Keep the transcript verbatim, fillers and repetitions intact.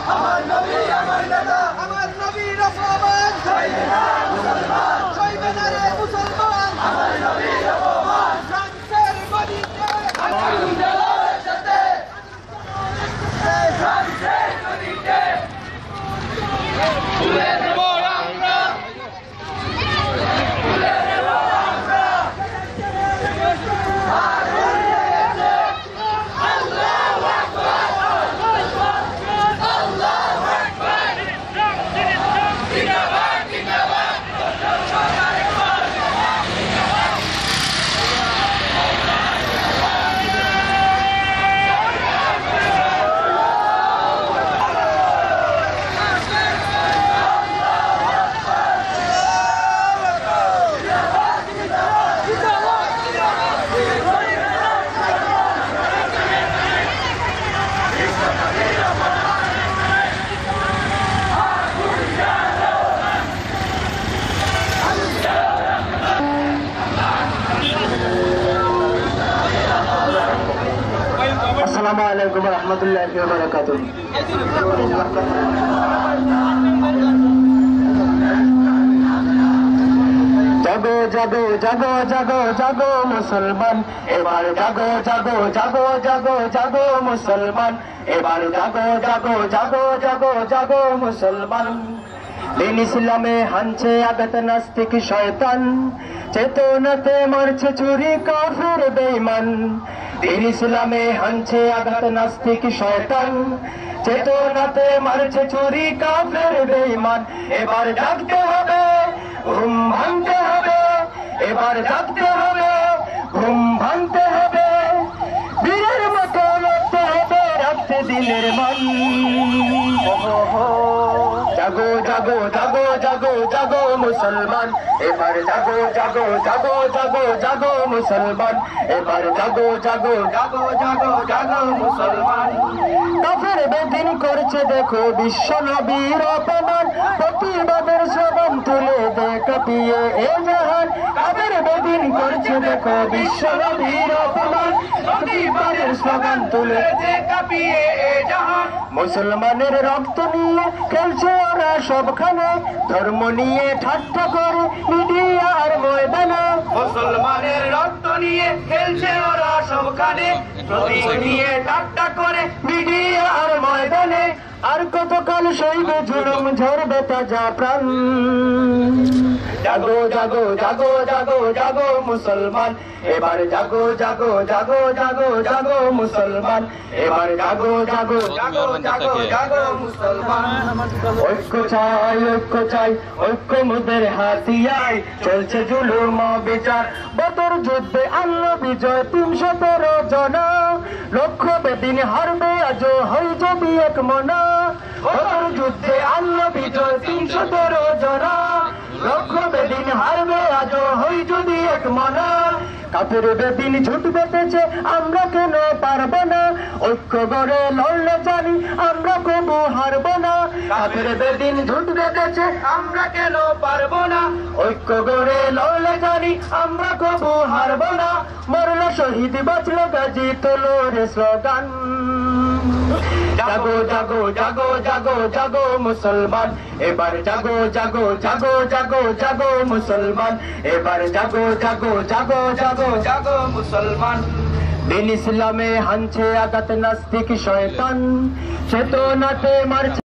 আমার নবী আমার নেতা আমার নবী রহমান সইবে না মুসলমান সইবে না রে মুসলমান আমার নবী রহমান ফ্রান্সের গদিতে আগুন জ্বালার সাথে ফ্রান্সের গদিতে তুলে দেব আমরা তুলে দেব আমরা আল্লাহু আকবার আল্লাহু আকবার জিন্দাবাদ জিন্দাবাদ আসসালামু আলাইকুম ওয়া রাহমাতুল্লাহি ওয়া বারাকাতুহু। জাগো জাগো জাগো জাগো জাগো মুসলমান, এবার জাগো জাগো জাগো জাগো জাগো মুসলমান, এবার জাগো জাগো জাগো জাগো জাগো মুসলমান। দিন ইসলামে হানছে আঘাত নাস্তিক শয়তান, চেতনাতে মারছে চুরি কাফের বেঈমান। দিন ইসলামে হানছে আঘাত নাস্তিক শয়তান, চেতনাতে মারছে চুরি কাফের বেঈমান। এবার জাগতে হবে, ঘুম ভাঙতে হবে, এবার জাগতে হবে, ঘুম ভাঙতে হবে, বীরের মতো লড়তে হবে, রাখতে দিলের মান। জাগো জাগো জাগো জাগো জাগো মুসলমান, এবার জাগো জাগো জাগো জাগো জাগো মুসলমান, এবার জাগো জাগো জাগো জাগো জাগো মুসলমান। কাফের বেদিন করছে দেখো বিশ্ব নবীর অপমান, প্রতিবাদের স্লোগান তুলে দে কাঁপিয়ে এ জাহান। কাফের বেদিন করছে দেখো বিশ্ব নবীর অপমান, প্রতিবাদের স্লোগান তুলে দে কাঁপিয়ে এ জাহান। মুসলমানের রক্ত নিয়ে খেলছে ওরা সবখানে, ধর্ম নিয়ে ঠাট্টা করে মিডিয়ার ময়দানে। মুসলমানের রক্ত নিয়ে খেলছে ওরা সবখানে, প্রতীক নিয়ে ঠাট্টা করে মিডিয়ার ময়দানে। আর কতকাল সইবে জুলুম, ঝরবে তাজা প্রাণ। জাগো জাগো জাগো জাগো জাগো মুসলমান, এবার জাগো জাগো জাগো জাগো জাগো মুসলমান, এবার জাগো জাগো জাগো জাগো জাগো মুসলমান। ঐক্য চাই ঐক্য চাই ঐক্য মোদের হাতিয়ায়, চলছে জুলুম বিচার, বদর যুদ্ধে আল্লাহ বিজয় তিনশো তেরো জনা। লক্ষ বেদিন হারবে আজ হই যদি এক মনা, বদর যুদ্ধে আল্লাহ বিজয় তিনশো তেরো জনা। লক্ষ বেদিন হারবে আজ হই যদি এক মনা। কাফের বেদিন ঝুট বেঁধেছে আমরা কেন পারবো না, ঐক্য গড়ে লড়লে জানি আমরা কবু হারবো না। কাফের বেদিন ঝুট বেঁধেছে আমরা কেন পারবো না, ঐক্য গড়ে লড়লে জানি আমরা কবু হারবো না। মরল শহীদ বাঁচলো গাজী তোলো রে স্লোগান। জাগো জাগো জাগো জাগো জাগো মুসলমান, এবার জাগো জাগো জাগো জাগো জাগো মুসলমান, এবার জাগো জাগো জাগো জাগো জাগো মুসলমান। দিন ইসলামে হানছে আঘাত নাস্তিক শয়তান, চেতনাতে মারছে